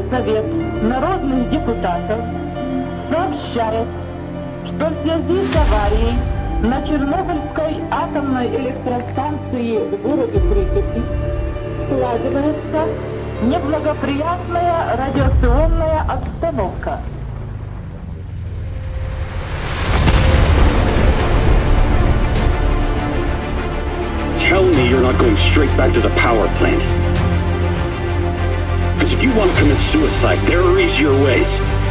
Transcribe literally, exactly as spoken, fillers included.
Совет народных депутатов сообщает, что в связи с аварией на Чернобыльской атомной электростанции в городе Припяти складывается неблагоприятная радиационная обстановка. Tell me you're not going straight back to the power plant. Because if you want to commit suicide, there are easier ways.